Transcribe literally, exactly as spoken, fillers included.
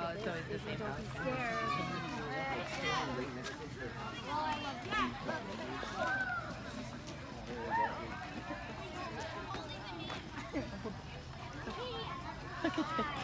Oh, so it's the same house. Look at this.